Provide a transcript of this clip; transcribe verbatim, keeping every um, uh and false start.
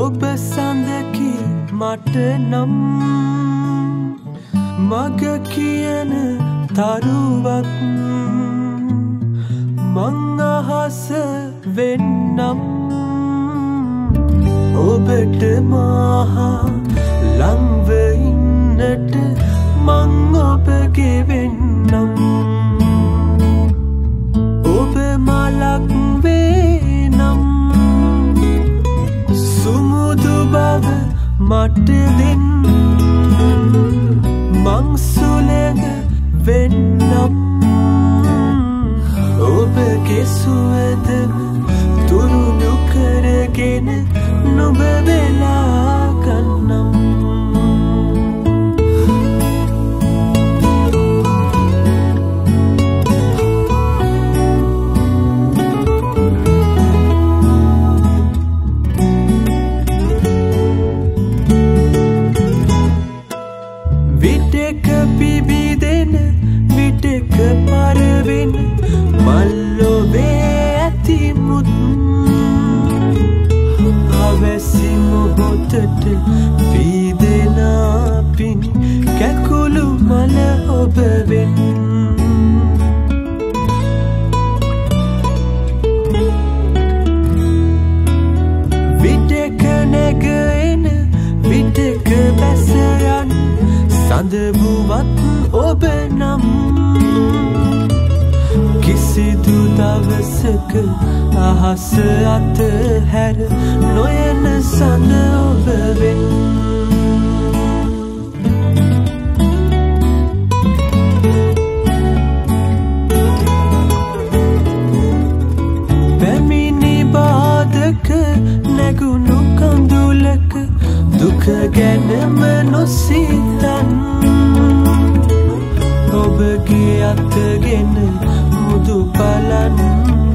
ඔබ සඳකි මට නම් මග කියන තරුවක් මං අහස වෙන්නම් ඔබට මහා ලංව ඉන්නට මං ඔබගේ වෙන්නම් ඔබ මලක් වේනම් සුමුදු බව මට දෙන්න මං සුළඟ වෙන්නම් ඔබගේ සුවඳම තුරුණු කරගෙන නුඹ වෙලා ගන්නම් විටක පිබිදෙන විටක පරවෙන මල්ලොවේ ඇති මුත් අවැසි මොහොතට පීදෙන පින් කැකුළු මල ඔබ වෙන් විටක නැගෙන විටක බැස යන සඳ වුවත් ඔබ නම් කිසිදු දවසක අහස අත හැර නොයන සඳ ඔබ වෙන් පැමිණි බාධක නැගුණු කඳුලක දුක ගැනම නොසිතන් ඔබගේ අතගෙන මුදු බලන්